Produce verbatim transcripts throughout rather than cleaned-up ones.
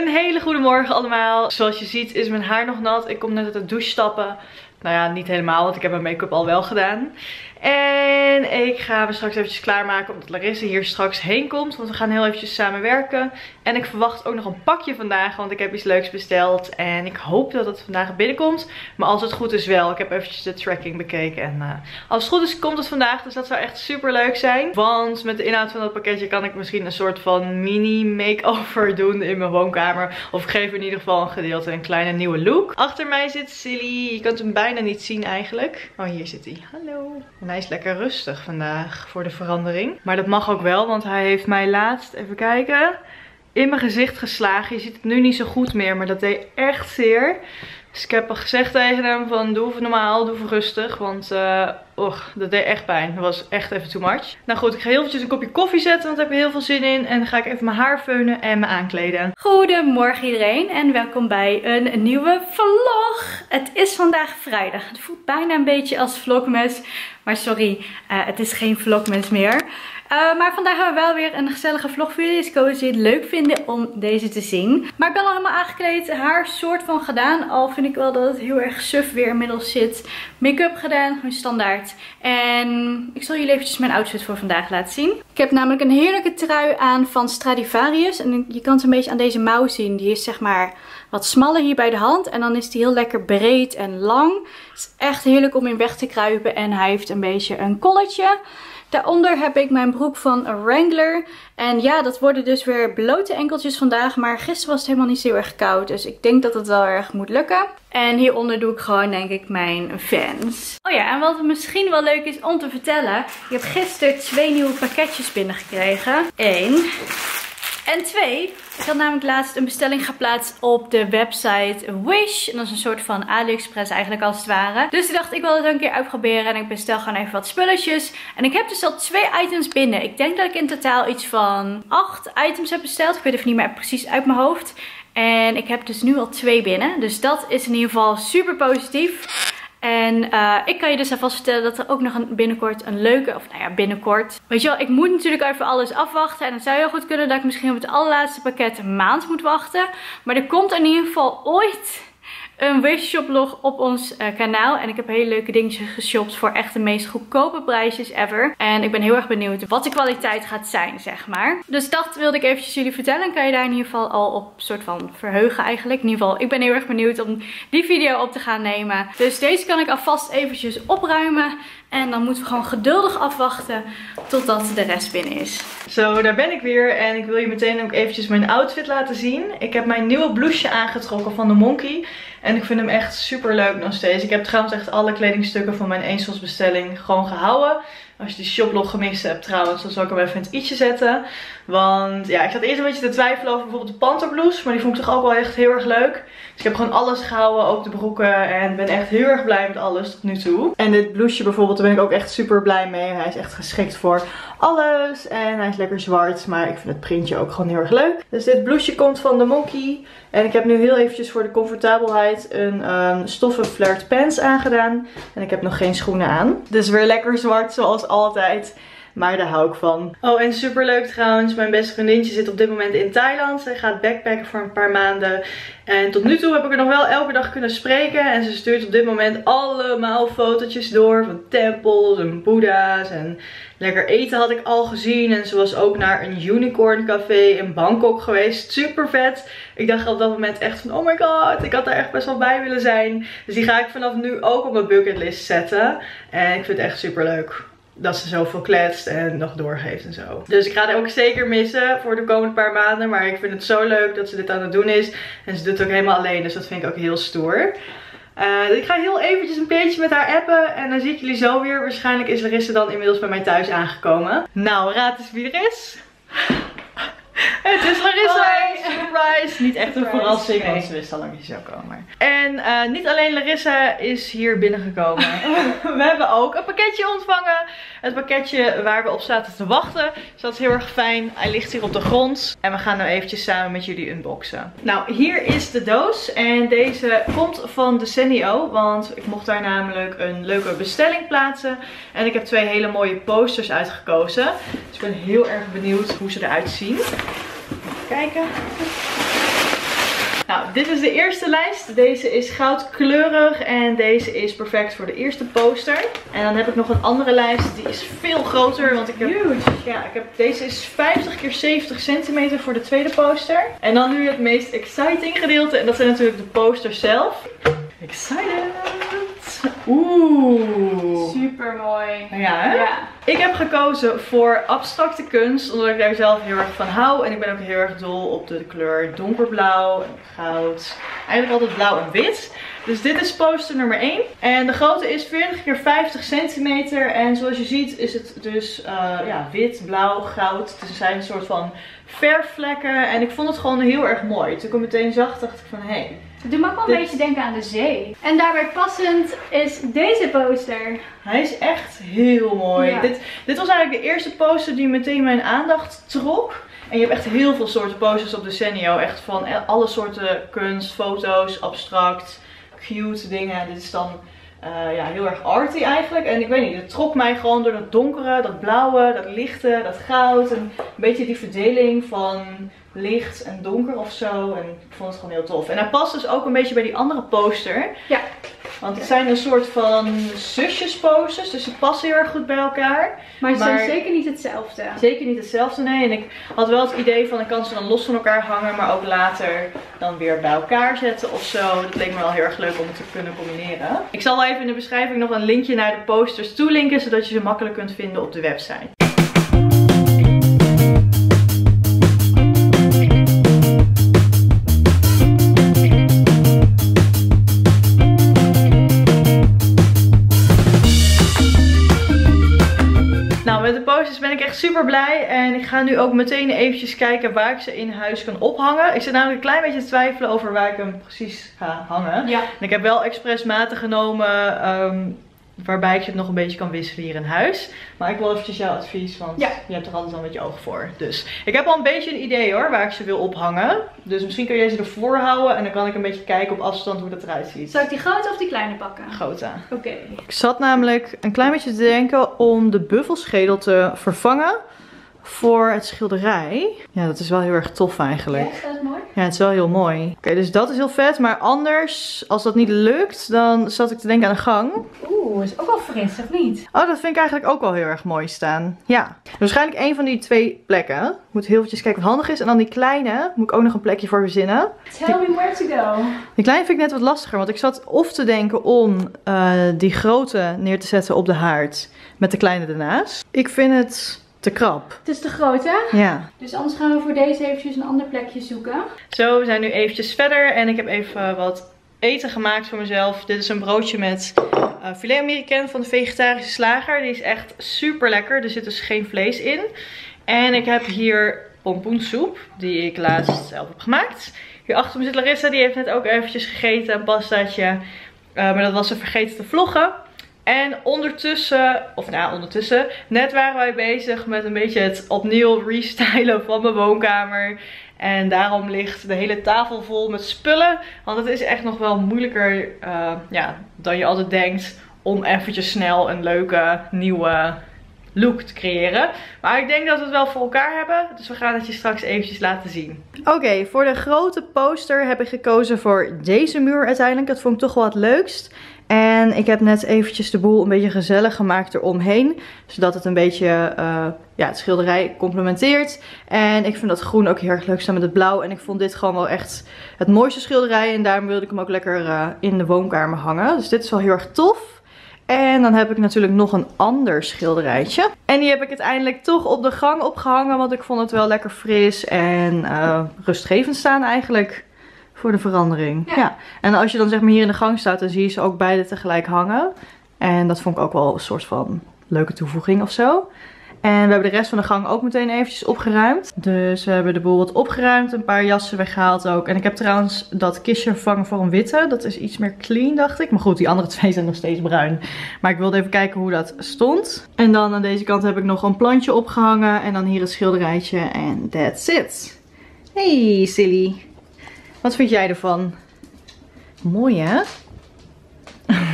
Een hele goede morgen allemaal. Zoals je ziet is mijn haar nog nat. Ik kom net uit de douche stappen. Nou ja, niet helemaal, want ik heb mijn make-up al wel gedaan. En ik ga me straks eventjes klaarmaken omdat Larissa hier straks heen komt. Want we gaan heel eventjes samen werken. En ik verwacht ook nog een pakje vandaag, want ik heb iets leuks besteld. En ik hoop dat het vandaag binnenkomt. Maar als het goed is wel. Ik heb eventjes de tracking bekeken. En uh, als het goed is komt het vandaag. Dus dat zou echt super leuk zijn. Want met de inhoud van dat pakketje kan ik misschien een soort van mini make-over doen in mijn woonkamer. Of ik geef in ieder geval een gedeelte een kleine nieuwe look. Achter mij zit Silly. Je kunt hem bijna niet zien eigenlijk. Oh, hier zit hij. Hallo. En hij is lekker rustig vandaag voor de verandering. Maar dat mag ook wel, want hij heeft mij laatst, even kijken, in mijn gezicht geslagen. Je ziet het nu niet zo goed meer, maar dat deed echt zeer. Dus ik heb al gezegd tegen hem van doe even normaal, doe even rustig. Want uh, och, dat deed echt pijn. Dat was echt even too much. Nou goed, ik ga heel eventjes een kopje koffie zetten, want daar heb ik heel veel zin in. En dan ga ik even mijn haar feunen en me aankleden. Goedemorgen iedereen en welkom bij een nieuwe vlog. Het is vandaag vrijdag. Het voelt bijna een beetje als vlogmas. Maar sorry, uh, het is geen vlogmas meer. Uh, maar vandaag hebben we wel weer een gezellige vlog voor jullie. Dus ik hoop dat jullie het leuk vinden om deze te zien. Maar ik ben al helemaal aangekleed. Haar soort van gedaan. Al vind ik wel dat het heel erg suf weer inmiddels zit. Make-up gedaan. Gewoon standaard. En ik zal jullie eventjes mijn outfit voor vandaag laten zien. Ik heb namelijk een heerlijke trui aan van Stradivarius. En je kan het een beetje aan deze mouw zien. Die is zeg maar wat smaller hier bij de hand. En dan is die heel lekker breed en lang. Het is echt heerlijk om in weg te kruipen. En hij heeft een beetje een colletje. Daaronder heb ik mijn broek van Wrangler. En ja, dat worden dus weer blote enkeltjes vandaag. Maar gisteren was het helemaal niet zo heel erg koud. Dus ik denk dat het wel erg moet lukken. En hieronder doe ik gewoon denk ik mijn Vans. Oh ja, en wat misschien wel leuk is om te vertellen. Ik heb gisteren twee nieuwe pakketjes binnengekregen. Eén. En twee, ik had namelijk laatst een bestelling geplaatst op de website Wish. En dat is een soort van AliExpress eigenlijk als het ware. Dus ik dacht ik wil het een keer uitproberen en ik bestel gewoon even wat spulletjes. En ik heb dus al twee items binnen. Ik denk dat ik in totaal iets van acht items heb besteld. Ik weet even niet meer precies uit mijn hoofd. En ik heb dus nu al twee binnen. Dus dat is in ieder geval super positief. En uh, ik kan je dus alvast vertellen dat er ook nog een, binnenkort een leuke, of nou ja binnenkort. Weet je wel, ik moet natuurlijk even alles afwachten. En het zou heel goed kunnen dat ik misschien op het allerlaatste pakket een maand moet wachten. Maar er komt in ieder geval ooit een Wish shoplog op ons uh, kanaal. En ik heb hele leuke dingetjes geshopt voor echt de meest goedkope prijsjes ever. En ik ben heel erg benieuwd wat de kwaliteit gaat zijn, zeg maar. Dus dat wilde ik eventjes jullie vertellen. En kan je daar in ieder geval al op soort van verheugen eigenlijk. In ieder geval, ik ben heel erg benieuwd om die video op te gaan nemen. Dus deze kan ik alvast eventjes opruimen. En dan moeten we gewoon geduldig afwachten totdat de rest binnen is. Zo, daar ben ik weer. En ik wil je meteen ook eventjes mijn outfit laten zien. Ik heb mijn nieuwe blouseje aangetrokken van de Monkey. En ik vind hem echt super leuk nog steeds. Ik heb trouwens echt alle kledingstukken van mijn ASOS bestelling gewoon gehouden. Als je die shoplog gemist hebt trouwens, dan zal ik hem even in het i'tje zetten. Want ja, ik zat eerst een beetje te twijfelen over bijvoorbeeld de panterblouse. Maar die vond ik toch ook wel echt heel erg leuk. Dus ik heb gewoon alles gehouden, ook de broeken. En ben echt heel erg blij met alles tot nu toe. En dit blouseje bijvoorbeeld, daar ben ik ook echt super blij mee. Hij is echt geschikt voor alles. En hij is lekker zwart, maar ik vind het printje ook gewoon heel erg leuk. Dus dit blouseje komt van de Monkey. En ik heb nu heel eventjes voor de comfortabelheid een um, stoffen flared pants aangedaan. En ik heb nog geen schoenen aan. Dus weer lekker zwart zoals altijd. Maar daar hou ik van. Oh, en super leuk trouwens. Mijn beste vriendinnetje zit op dit moment in Thailand. Zij gaat backpacken voor een paar maanden. En tot nu toe heb ik er nog wel elke dag kunnen spreken. En ze stuurt op dit moment allemaal fotootjes door. Van tempels en boeddha's. En lekker eten had ik al gezien. En ze was ook naar een unicorn café in Bangkok geweest. Super vet. Ik dacht op dat moment echt van oh my god. Ik had daar echt best wel bij willen zijn. Dus die ga ik vanaf nu ook op mijn bucketlist zetten. En ik vind het echt super leuk dat ze zoveel kletst en nog doorgeeft en zo. Dus ik ga het ook zeker missen voor de komende paar maanden. Maar ik vind het zo leuk dat ze dit aan het doen is. En ze doet het ook helemaal alleen. Dus dat vind ik ook heel stoer. Uh, ik ga heel eventjes een beetje met haar appen. En dan zie ik jullie zo weer. Waarschijnlijk is Larissa dan inmiddels bij mij thuis aangekomen. Nou, raad eens wie er is. Het is Larissa! Hi. Surprise! Niet echt een Surprise. verrassing, want ze wist al lang dat je zou komen. En uh, niet alleen Larissa is hier binnengekomen. We hebben ook een pakketje ontvangen. Het pakketje waar we op zaten te wachten. Dus dat is heel erg fijn. Hij ligt hier op de grond. En we gaan nu eventjes samen met jullie unboxen. Nou, hier is de doos. En deze komt van de Senio. Want ik mocht daar namelijk een leuke bestelling plaatsen. En ik heb twee hele mooie posters uitgekozen. Dus ik ben heel erg benieuwd hoe ze eruit zien. Even kijken. Nou, dit is de eerste lijst. Deze is goudkleurig en deze is perfect voor de eerste poster. En dan heb ik nog een andere lijst, die is veel groter. Want ik heb, Huge. ja, ik heb, deze is vijftig keer zeventig centimeter voor de tweede poster. En dan nu het meest exciting gedeelte. En dat zijn natuurlijk de posters zelf. Excited! Oeh! Super mooi. Ja, hè? Ja. Ik heb gekozen voor abstracte kunst, omdat ik daar zelf heel erg van hou. En ik ben ook heel erg dol op de kleur donkerblauw en goud. Eigenlijk altijd blauw en wit. Dus dit is poster nummer één. En de grootte is veertig keer vijftig centimeter. En zoals je ziet is het dus uh, ja, wit, blauw, goud. Dus er zijn een soort van verfvlekken. En ik vond het gewoon heel erg mooi. Toen ik hem meteen zag, dacht ik van hé. Hey, Het doet me ook wel een dit... beetje denken aan de zee. En daarbij passend is deze poster. Hij is echt heel mooi. Ja. Dit, dit was eigenlijk de eerste poster die meteen mijn aandacht trok. En je hebt echt heel veel soorten posters op Desenio. Echt van alle soorten kunst, foto's, abstract, cute dingen. Dit is dan uh, ja, heel erg arty eigenlijk. En ik weet niet, het trok mij gewoon door dat donkere, dat blauwe, dat lichte, dat goud. En een beetje die verdeling van licht en donker of zo. En ik vond het gewoon heel tof. En hij past dus ook een beetje bij die andere poster. Ja. Want het zijn een soort van zusjesposters, dus ze passen heel erg goed bij elkaar. Maar ze Maar- zijn zeker niet hetzelfde. Zeker niet hetzelfde, nee. En ik had wel het idee van ik kan ze dan los van elkaar hangen, maar ook later dan weer bij elkaar zetten of zo. Dat leek me wel heel erg leuk om het te kunnen combineren. Ik zal wel even in de beschrijving nog een linkje naar de posters toelinken, zodat je ze makkelijk kunt vinden op de website. Met de posters ben ik echt super blij en ik ga nu ook meteen eventjes kijken waar ik ze in huis kan ophangen. Ik zit namelijk een klein beetje te twijfelen over waar ik hem precies ga hangen. Ja. En ik heb wel expres maten genomen um, waarbij ik het nog een beetje kan wisselen hier in huis. Maar ik wil eventjes jouw advies, want ja. je hebt er altijd al met je oog voor. Dus ik heb al een beetje een idee hoor, waar ik ze wil ophangen. Dus misschien kun jij ze ervoor houden en dan kan ik een beetje kijken op afstand hoe dat eruit ziet. Zal ik die grote of die kleine pakken? Grote. Oké. Okay. Ik zat namelijk een klein beetje te denken om de buffelschedel te vervangen voor het schilderij. Ja, dat is wel heel erg tof eigenlijk. Ja, dat is mooi. Ja, het is wel heel mooi. Oké, okay, dus dat is heel vet. Maar anders, als dat niet lukt, dan zat ik te denken aan een gang. Oeh, is ook wel fris, of niet? Oh, dat vind ik eigenlijk ook wel heel erg mooi staan. Ja. Dus waarschijnlijk een van die twee plekken. Ik moet heel eventjes kijken wat handig is. En dan die kleine, moet ik ook nog een plekje voor verzinnen. Tell me where to go. Die kleine vind ik net wat lastiger. Want ik zat of te denken om uh, die grote neer te zetten op de haard. Met de kleine ernaast. Ik vind het te krap. Het is te groot, hè? Ja. Dus anders gaan we voor deze eventjes een ander plekje zoeken. Zo, we zijn nu eventjes verder. En ik heb even wat eten gemaakt voor mezelf. Dit is een broodje met uh, filet américain van de vegetarische slager. Die is echt super lekker. Er zit dus geen vlees in. En ik heb hier pompoensoep. Die ik laatst zelf heb gemaakt. Hier achter me zit Larissa. Die heeft net ook eventjes gegeten. Een pastaatje. Uh, maar dat was ze vergeten te vloggen. En ondertussen, of nou ondertussen, net waren wij bezig met een beetje het opnieuw restylen van mijn woonkamer. En daarom ligt de hele tafel vol met spullen. Want het is echt nog wel moeilijker uh, ja, dan je altijd denkt om eventjes snel een leuke nieuwe look te creëren. Maar ik denk dat we het wel voor elkaar hebben. Dus we gaan het je straks eventjes laten zien. Oké, okay, voor de grote poster heb ik gekozen voor deze muur uiteindelijk. Dat vond ik toch wel het leukst. En ik heb net eventjes de boel een beetje gezellig gemaakt eromheen. Zodat het een beetje uh, ja, het schilderij complementeert. En ik vind dat groen ook heel erg leuk staan met het blauw. En ik vond dit gewoon wel echt het mooiste schilderij. En daarom wilde ik hem ook lekker uh, in de woonkamer hangen. Dus dit is wel heel erg tof. En dan heb ik natuurlijk nog een ander schilderijtje. En die heb ik uiteindelijk toch op de gang opgehangen. Want ik vond het wel lekker fris en uh, rustgevend staan eigenlijk. Voor de verandering. Ja. ja. En als je dan zeg maar hier in de gang staat, dan zie je ze ook beide tegelijk hangen. En dat vond ik ook wel een soort van leuke toevoeging of zo. En we hebben de rest van de gang ook meteen eventjes opgeruimd. Dus we hebben de boel wat opgeruimd. Een paar jassen weggehaald ook. En ik heb trouwens dat kistje vervangen voor een witte. Dat is iets meer clean, dacht ik. Maar goed, die andere twee zijn nog steeds bruin. Maar ik wilde even kijken hoe dat stond. En dan aan deze kant heb ik nog een plantje opgehangen. En dan hier het schilderijtje. En that's it. Hey, silly. Wat vind jij ervan? Mooi, hè?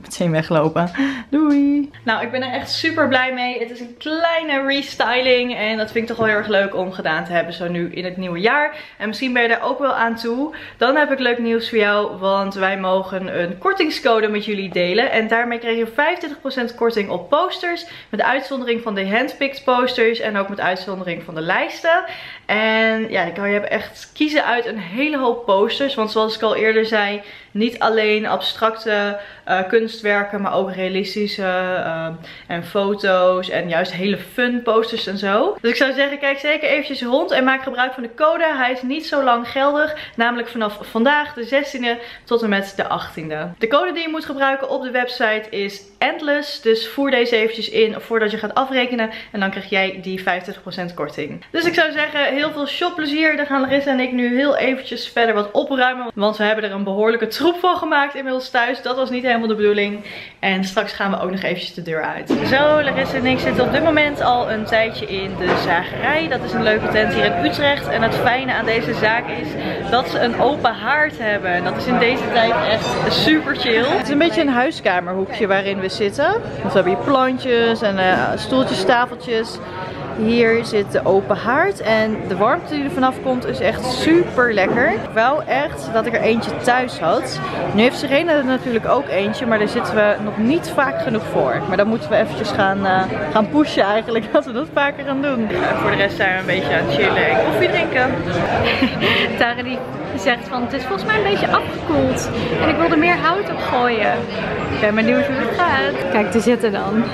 Meteen weglopen. Doei. Nou, ik ben er echt super blij mee. Het is een kleine restyling. En dat vind ik toch wel heel erg leuk om gedaan te hebben. Zo nu in het nieuwe jaar. En misschien ben je daar ook wel aan toe. Dan heb ik leuk nieuws voor jou. Want wij mogen een kortingscode met jullie delen. En daarmee krijg je vijfentwintig procent korting op posters. Met uitzondering van de handpicked posters. En ook met uitzondering van de lijsten. En ja, dan kan je echt kiezen uit een hele hoop posters. Want zoals ik al eerder zei, niet alleen abstracte uh, kunstwerken, maar ook realistische uh, en foto's en juist hele fun posters en zo. Dus ik zou zeggen, kijk zeker eventjes rond en maak gebruik van de code. Hij is niet zo lang geldig, namelijk vanaf vandaag de zestiende tot en met de achttiende. De code die je moet gebruiken op de website is Endless. Dus voer deze eventjes in voordat je gaat afrekenen en dan krijg jij die vijfentwintig procent korting. Dus ik zou zeggen, heel veel shopplezier. Dan gaan Larissa en ik nu heel eventjes verder wat opruimen, want we hebben er een behoorlijke troep van gemaakt inmiddels thuis. Dat was niet helemaal de bedoeling. En straks gaan we ook nog eventjes de deur uit. Zo, Larissa en ik zitten op dit moment al een tijdje in de zagerij. Dat is een leuke tent hier in Utrecht. En het fijne aan deze zaak is dat ze een open haard hebben. En dat is in deze tijd echt super chill. Het is een beetje een huiskamerhoekje waarin we zitten. Dus we hebben hier plantjes en uh, stoeltjes, tafeltjes. Hier zit de open haard en de warmte die er vanaf komt is echt super lekker. Ik wou echt dat ik er eentje thuis had. Nu heeft Serena er natuurlijk ook eentje, maar daar zitten we nog niet vaak genoeg voor. Maar dan moeten we eventjes gaan, uh, gaan pushen eigenlijk, dat we dat vaker gaan doen. En voor de rest zijn we een beetje aan het chillen en koffie drinken. Tara die zegt van, het is volgens mij een beetje afgekoeld en ik wil er meer hout op gooien. Ik ben benieuwd hoe het gaat. Kijk, te zitten dan.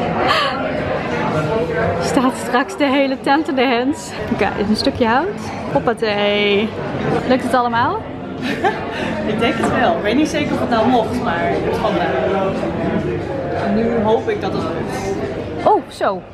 Staat straks de hele tent in de hands. Kijk, dit is een stukje hout. Hoppatee. Lukt het allemaal? Ik denk het wel. Ik weet niet zeker of het nou mocht, maar ik heb het gewoon gedaan. En nu hoop ik dat het lukt. Oh, zo.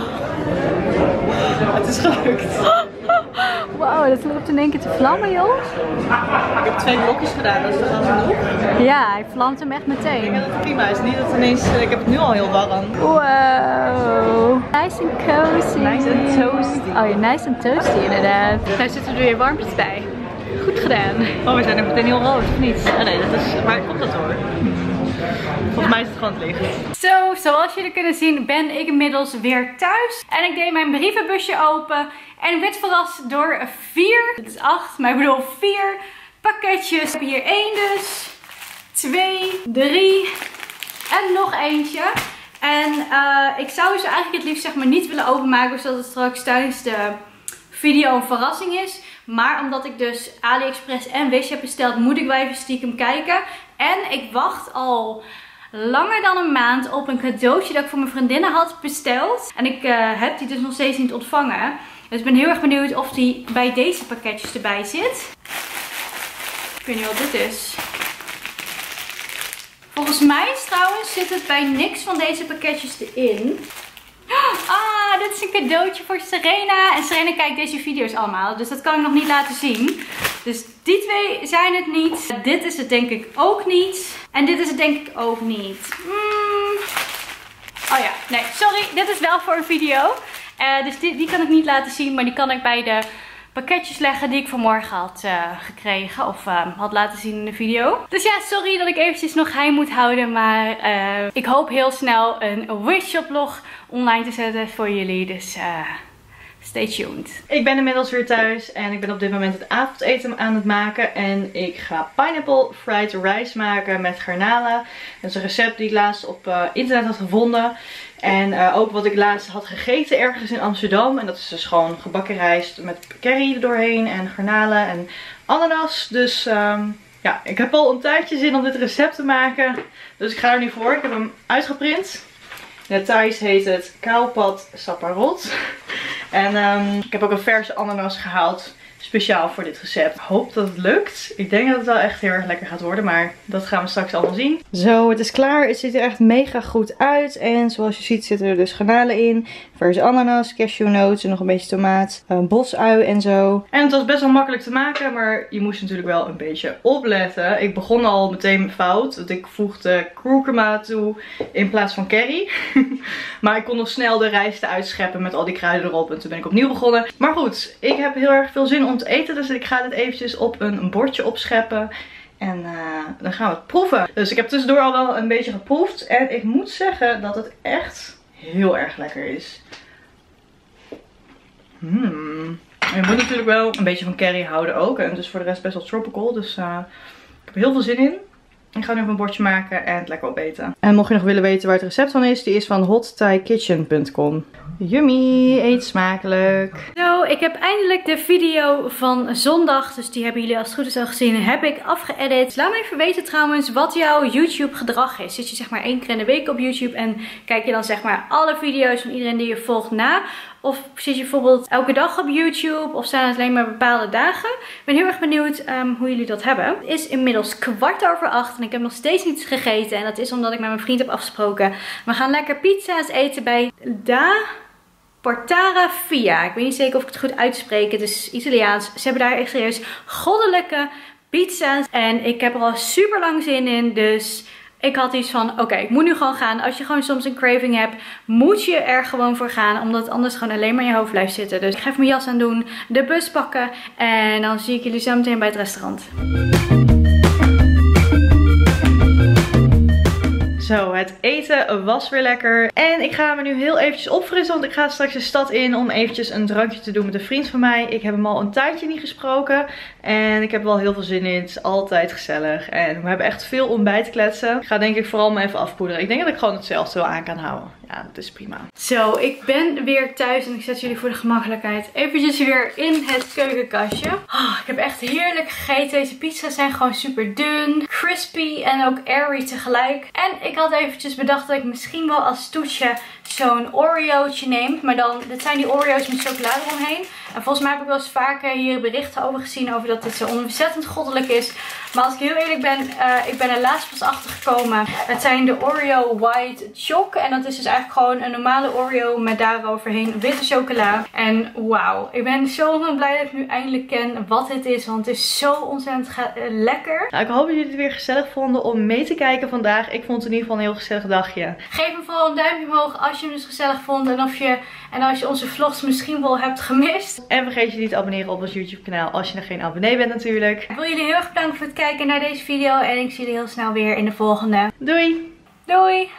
Het is gelukt. Wauw, dat loopt in één keer te vlammen, joh. Ik heb twee blokjes gedaan, dat is toch al genoeg? Ja, hij vlamt hem echt meteen. Ik denk dat het prima is. Niet dat ineens, ik heb het nu al heel warm. Wow. Nice and cozy. Nice and toasty. Oh ja, nice and toasty inderdaad. Daar zitten er weer warmpjes bij. Goed gedaan. Oh, we zijn ook meteen heel rood, of niet? Oh, nee, dat is... Maar komt dat hoor. Volgens mij is het gewoon het licht. Zo, zoals jullie kunnen zien ben ik inmiddels weer thuis. En ik deed mijn brievenbusje open. En ik werd verrast door vier, dit is acht, maar ik bedoel vier pakketjes. Ik heb hier één dus, twee, drie en nog eentje. En uh, ik zou ze eigenlijk het liefst zeg maar niet willen openmaken, zodat het straks tijdens de video een verrassing is. Maar omdat ik dus AliExpress en Wish heb besteld, moet ik wel even stiekem kijken. En ik wacht al langer dan een maand op een cadeautje dat ik voor mijn vriendinnen had besteld. En ik uh, heb die dus nog steeds niet ontvangen. Dus ik ben heel erg benieuwd of die bij deze pakketjes erbij zit. Ik weet niet wat dit is. Volgens mij trouwens zit het bij niks van deze pakketjes erin. Ah, dit is een cadeautje voor Serena. En Serena kijkt deze video's allemaal. Dus dat kan ik nog niet laten zien. Dus die twee zijn het niet. Dit is het denk ik ook niet. En dit is het denk ik ook niet. Mm. Oh ja, nee, sorry. Dit is wel voor een video. Uh, dus die, die kan ik niet laten zien. Maar die kan ik bij de pakketjes leggen die ik vanmorgen had uh, gekregen. Of uh, had laten zien in de video. Dus ja, sorry dat ik eventjes nog geheim moet houden. Maar uh, ik hoop heel snel een Wish vlog online te zetten voor jullie. Dus uh, stay tuned. Ik ben inmiddels weer thuis. En ik ben op dit moment het avondeten aan het maken. En ik ga pineapple fried rice maken met garnalen. Dat is een recept die ik laatst op uh, internet had gevonden. En uh, ook wat ik laatst had gegeten ergens in Amsterdam. En dat is dus gewoon gebakken rijst met curry er doorheen en garnalen en ananas. Dus um, ja, ik heb al een tijdje zin om dit recept te maken. Dus ik ga er nu voor. Ik heb hem uitgeprint. In het Thais heet het Kaopat Saparot. En um, ik heb ook een verse ananas gehaald. Speciaal voor dit recept. Ik hoop dat het lukt. Ik denk dat het wel echt heel erg lekker gaat worden. Maar dat gaan we straks allemaal zien. Zo, het is klaar. Het ziet er echt mega goed uit. En zoals je ziet zitten er dus garnalen in. Verse ananas, cashewnoten en nog een beetje tomaat. Een bosui en zo. En het was best wel makkelijk te maken. Maar je moest natuurlijk wel een beetje opletten. Ik begon al meteen fout. Want ik voegde kurkuma toe in plaats van curry. Maar ik kon nog snel de rijst uitscheppen met al die kruiden erop. En toen ben ik opnieuw begonnen. Maar goed, ik heb heel erg veel zin om te eten. Dus ik ga dit eventjes op een bordje opscheppen. En uh, dan gaan we het proeven. Dus ik heb tussendoor al wel een beetje geproefd. En ik moet zeggen dat het echt heel erg lekker is. Hmm. Je moet natuurlijk wel een beetje van curry houden ook. En dus voor de rest best wel tropical. Dus uh, ik heb er heel veel zin in. Ik ga nu even een bordje maken en het lekker opeten. En mocht je nog willen weten waar het recept van is, die is van hot thai kitchen punt com. Yummy, eet smakelijk. Zo, ik heb eindelijk de video van zondag, dus die hebben jullie als het goed is al gezien, heb ik afgeëdit. Laat me even weten trouwens wat jouw YouTube gedrag is. Zit je zeg maar één keer in de week op YouTube en kijk je dan zeg maar alle video's van iedereen die je volgt na? Of zit je bijvoorbeeld elke dag op YouTube? Of zijn het alleen maar bepaalde dagen? Ik ben heel erg benieuwd um, hoe jullie dat hebben. Het is inmiddels kwart over acht en ik heb nog steeds niets gegeten. En dat is omdat ik met mijn vriend heb afgesproken. We gaan lekker pizza's eten bij Da Portara Via. Ik weet niet zeker of ik het goed uitspreek. Het is Italiaans. Ze hebben daar echt serieus goddelijke pizza's. En ik heb er al super lang zin in. Dus ik had iets van, oké, okay, ik moet nu gewoon gaan. Als je gewoon soms een craving hebt, moet je er gewoon voor gaan. Omdat het anders gewoon alleen maar in je hoofd blijft zitten. Dus ik ga even mijn jas aan doen, de bus pakken. En dan zie ik jullie zo meteen bij het restaurant. Zo, het eten was weer lekker. En ik ga me nu heel eventjes opfrissen, want ik ga straks de stad in om eventjes een drankje te doen met een vriend van mij. Ik heb hem al een tijdje niet gesproken. En ik heb wel heel veel zin in. Het is altijd gezellig. En we hebben echt veel ontbijtkletsen. Ik ga denk ik vooral me even afpoederen. Ik denk dat ik gewoon hetzelfde wel aan kan houden. Ja, dat is prima. Zo, ik ben weer thuis en ik zet jullie voor de gemakkelijkheid eventjes weer in het keukenkastje. Oh, ik heb echt heerlijk gegeten. Deze pizza's zijn gewoon super dun, crispy en ook airy tegelijk. En ik had eventjes bedacht dat ik misschien wel als toetje zo'n Oreo'tje neem. Maar dan, dit zijn die Oreo's met chocolade eromheen. En volgens mij heb ik wel eens vaker hier berichten over gezien over dat dit zo ontzettend goddelijk is. Maar als ik heel eerlijk ben, uh, ik ben er laatst pas achter gekomen. Het zijn de Oreo White Choc. En dat is dus eigenlijk gewoon een normale Oreo met daaroverheen witte chocola. En wauw, ik ben zo ontzettend blij dat ik nu eindelijk ken wat dit is. Want het is zo ontzettend lekker. Nou, ik hoop dat jullie het weer gezellig vonden om mee te kijken vandaag. Ik vond het in ieder geval een heel gezellig dagje. Geef me vooral een duimpje omhoog als je hem dus gezellig vond. En, of je, en als je onze vlogs misschien wel hebt gemist. En vergeet je niet te abonneren op ons YouTube kanaal als je nog geen abonnee bent natuurlijk. Ik wil jullie heel erg bedanken voor het kijken naar deze video. En ik zie jullie heel snel weer in de volgende. Doei! Doei!